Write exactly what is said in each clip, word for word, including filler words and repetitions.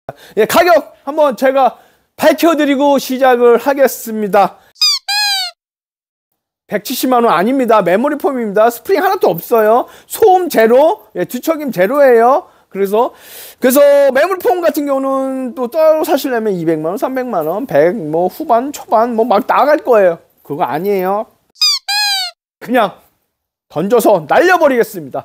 예, 가격 한번 제가 밝혀드리고 시작을 하겠습니다. 백칠십만 원 아닙니다. 메모리 폼입니다. 스프링 하나도 없어요. 소음 제로, 예, 뒤척임 제로예요. 그래서 그래서 메모리 폼 같은 경우는 또 따로 사시려면 이백만 원, 삼백만 원, 백 뭐 후반, 초반 뭐 막 나갈 거예요. 그거 아니에요. 그냥 던져서 날려버리겠습니다.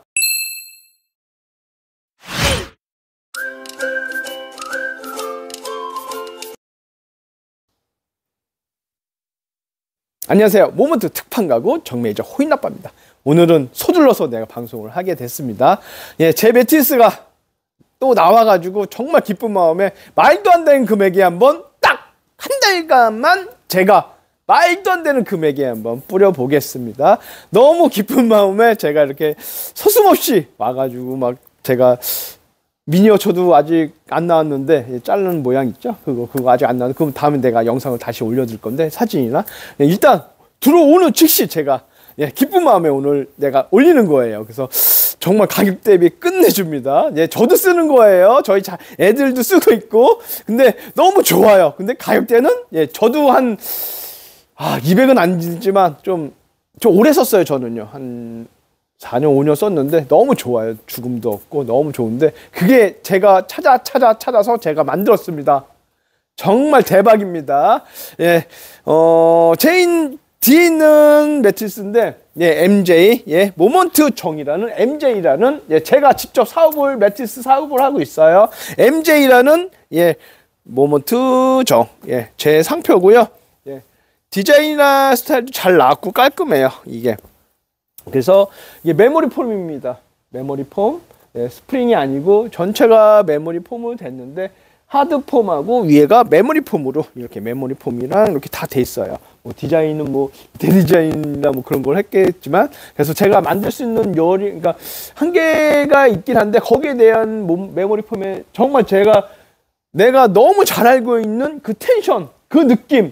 안녕하세요. 모먼트 특판 가구 정매니저 호인아빠입니다. 오늘은 서둘러서 내가 방송을 하게 됐습니다. 예, 제 매트리스가 또 나와가지고 정말 기쁜 마음에 말도 안 되는 금액에 한번 딱 한 달간만 제가 말도 안 되는 금액에 한번 뿌려보겠습니다. 너무 기쁜 마음에 제가 이렇게 서슴없이 와가지고 막 제가 미니어처도 아직 안 나왔는데 자르는 모양 있죠? 그거 그거 아직 안 나왔는데 그럼 다음에 내가 영상을 다시 올려드릴 건데 사진이나 예, 일단 들어오는 즉시 제가 예, 기쁜 마음에 오늘 내가 올리는 거예요. 그래서 정말 가격 대비 끝내줍니다. 예, 저도 쓰는 거예요. 저희 자, 애들도 쓰고 있고 근데 너무 좋아요. 근데 가격대는 예, 저도 한 아, 이백은 안 들지만 좀, 좀 오래 썼어요. 저는요. 한 사 년, 오 년 썼는데 너무 좋아요. 죽음도 없고 너무 좋은데 그게 제가 찾아 찾아 찾아서 제가 만들었습니다. 정말 대박입니다. 예, 어, 제인 뒤에 있는 매트리스인데 예, 엠제이, 예, 모먼트 정이라는 엠제이라는 예, 제가 직접 사업을 매트리스 사업을 하고 있어요. 엠제이라는 예, 모먼트 정, 예, 제 상표고요. 예, 디자인이나 스타일도 잘 나왔고 깔끔해요. 이게. 그래서 이게 메모리 폼입니다. 메모리 폼, 예, 스프링이 아니고 전체가 메모리 폼으로 됐는데 하드 폼하고 위에가 메모리 폼으로 이렇게 메모리 폼이랑 이렇게 다 돼 있어요. 뭐 디자인은 뭐 대디자인이나 뭐 그런 걸 했겠지만 그래서 제가 만들 수 있는 요리 그러니까 한계가 있긴 한데 거기에 대한 메모리 폼에 정말 제가 내가 너무 잘 알고 있는 그 텐션, 그 느낌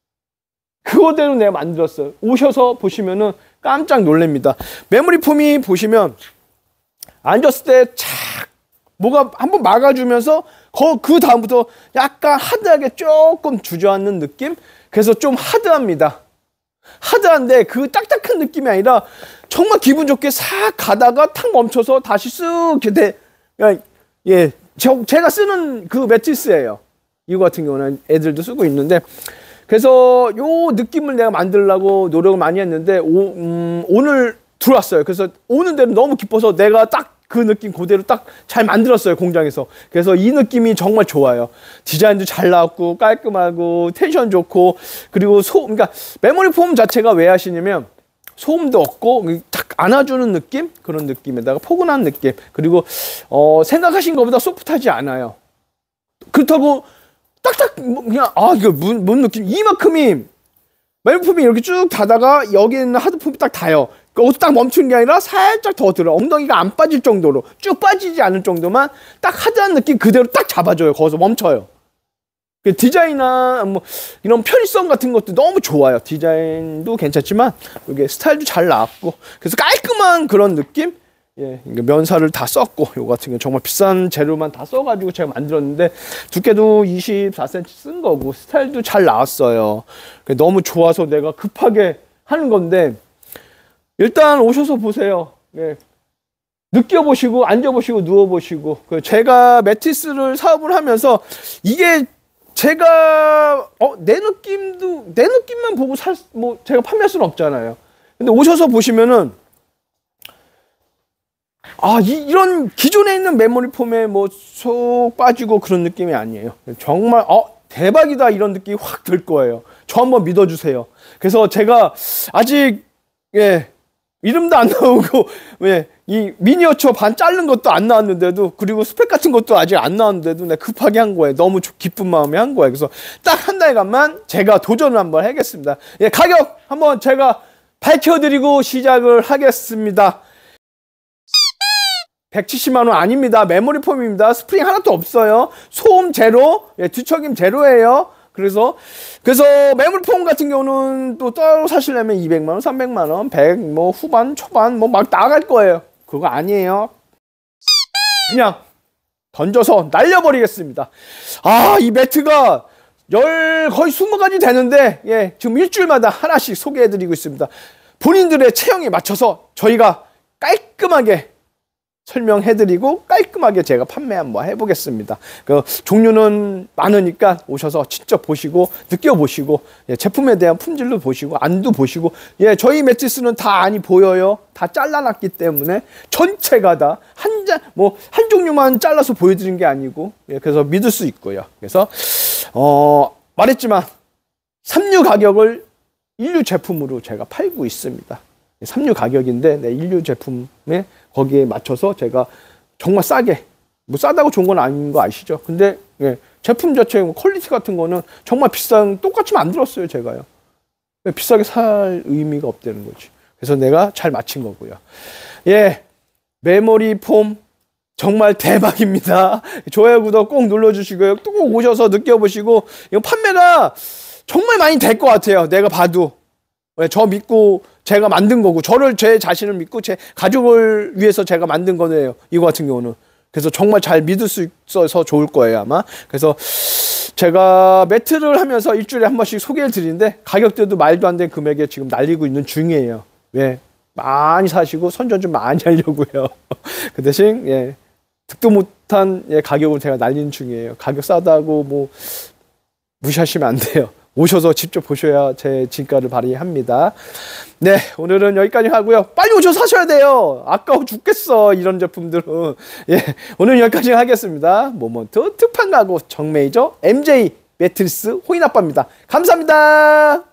그거대로 내가 만들었어요. 오셔서 보시면은 깜짝 놀랍니다. 메모리 폼이 보시면 앉았을 때 착 뭐가 한번 막아주면서 그 다음부터 약간 하드하게 조금 주저앉는 느낌? 그래서 좀 하드합니다. 하드한데 그 딱딱한 느낌이 아니라 정말 기분 좋게 싹 가다가 탁 멈춰서 다시 쓱 이렇게 예, 저, 제가 쓰는 그 매트리스예요. 이거 같은 경우는 애들도 쓰고 있는데 그래서 요 느낌을 내가 만들려고 노력을 많이 했는데 오, 음, 오늘 들어왔어요. 그래서 오는 데는 너무 기뻐서 내가 딱 그 느낌 그대로 딱 잘 만들었어요. 공장에서. 그래서 이 느낌이 정말 좋아요. 디자인도 잘 나왔고 깔끔하고 텐션 좋고 그리고 소 그러니까 메모리 폼 자체가 왜 하시냐면 소음도 없고 딱 안아주는 느낌? 그런 느낌에다가 포근한 느낌. 그리고 어, 생각하신 것보다 소프트하지 않아요. 그렇다고 딱딱 그냥 아 이거 뭔, 뭔 느낌 이만큼이 메모리폼이 이렇게 쭉 닫다가 여기 있는 하드폼이 딱 닿아요. 그것도 딱 멈추는 게 아니라 살짝 더 들어 엉덩이가 안 빠질 정도로 쭉 빠지지 않을 정도만 딱 하드한 느낌 그대로 딱 잡아줘요. 거기서 멈춰요. 디자인이나 뭐 이런 편의성 같은 것도 너무 좋아요. 디자인도 괜찮지만 이게 스타일도 잘 나왔고 그래서 깔끔한 그런 느낌. 예, 면사를 다 썼고 요거 같은 경우 정말 비싼 재료만 다 써가지고 제가 만들었는데 두께도 이십사 센티미터 쓴 거고 스타일도 잘 나왔어요. 너무 좋아서 내가 급하게 하는 건데 일단 오셔서 보세요. 예, 느껴보시고 앉아보시고 누워보시고 제가 매트리스를 사업을 하면서 이게 제가 어, 내 느낌도 내 느낌만 보고 살 뭐 제가 판매할 수는 없잖아요. 근데 오셔서 보시면은 아, 이, 이런 기존에 있는 메모리 폼에 뭐 쏙 빠지고 그런 느낌이 아니에요. 정말 어 대박이다 이런 느낌이 확 들 거예요. 저 한번 믿어주세요. 그래서 제가 아직 예 이름도 안 나오고 예, 이 미니어처 반 자른 것도 안 나왔는데도 그리고 스펙 같은 것도 아직 안 나왔는데도 내가 급하게 한 거예요. 너무 기쁜 마음에 한 거예요. 그래서 딱 한 달간만 제가 도전을 한번 하겠습니다. 예, 가격 한번 제가 밝혀드리고 시작을 하겠습니다. 백칠십만 원 아닙니다. 메모리 폼입니다. 스프링 하나도 없어요. 소음 제로, 예, 뒤척임 제로예요. 그래서 그래서 메모리 폼 같은 경우는 또 따로 사시려면 이백만 원, 삼백만 원, 백 뭐 후반, 초반 뭐 막 나갈 거예요. 그거 아니에요. 그냥 던져서 날려버리겠습니다. 아, 이 매트가 열 거의 스무 가지 되는데 예, 지금 일주일마다 하나씩 소개해드리고 있습니다. 본인들의 체형에 맞춰서 저희가 깔끔하게 설명해드리고 깔끔하게 제가 판매 한번 해보겠습니다. 그 종류는 많으니까 오셔서 직접 보시고 느껴보시고 예, 제품에 대한 품질도 보시고 안도 보시고 예, 저희 매트리스는 다 안이 보여요. 다 잘라놨기 때문에 전체가 다 한 장 뭐 한 종류만 잘라서 보여드린 게 아니고 예, 그래서 믿을 수 있고요. 그래서 어, 말했지만 삼류 가격을 일류 제품으로 제가 팔고 있습니다. 삼류 가격인데 네, 일류 제품에 거기에 맞춰서 제가 정말 싸게, 뭐 싸다고 좋은 건 아닌 거 아시죠? 근데 예, 제품 자체 퀄리티 같은 거는 정말 비싼, 똑같이 만들었어요 제가요. 비싸게 살 의미가 없다는 거지. 그래서 내가 잘 맞힌 거고요. 예, 메모리 폼 정말 대박입니다. 좋아요, 구독 꼭 눌러주시고요. 또 꼭 오셔서 느껴보시고 이거 판매가 정말 많이 될 것 같아요. 내가 봐도. 저 믿고 제가 만든 거고 저를 제 자신을 믿고 제 가족을 위해서 제가 만든 거네요. 이거 같은 경우는. 그래서 정말 잘 믿을 수 있어서 좋을 거예요 아마. 그래서 제가 매트를 하면서 일주일에 한 번씩 소개를 드리는데 가격대도 말도 안 되는 금액에 지금 날리고 있는 중이에요. 왜? 많이 사시고 선전 좀 많이 하려고요. 그 대신 예, 득도 못한 예, 가격을 제가 날리는 중이에요. 가격 싸다고 뭐 무시하시면 안 돼요. 오셔서 직접 보셔야 제 진가를 발휘합니다. 네, 오늘은 여기까지 하고요. 빨리 오셔서 사셔야 돼요. 아까워 죽겠어, 이런 제품들은. 예, 오늘 여기까지 하겠습니다. 모먼트 특판 가구 정메이저 엠제이 매트리스 호인 아빠입니다. 감사합니다.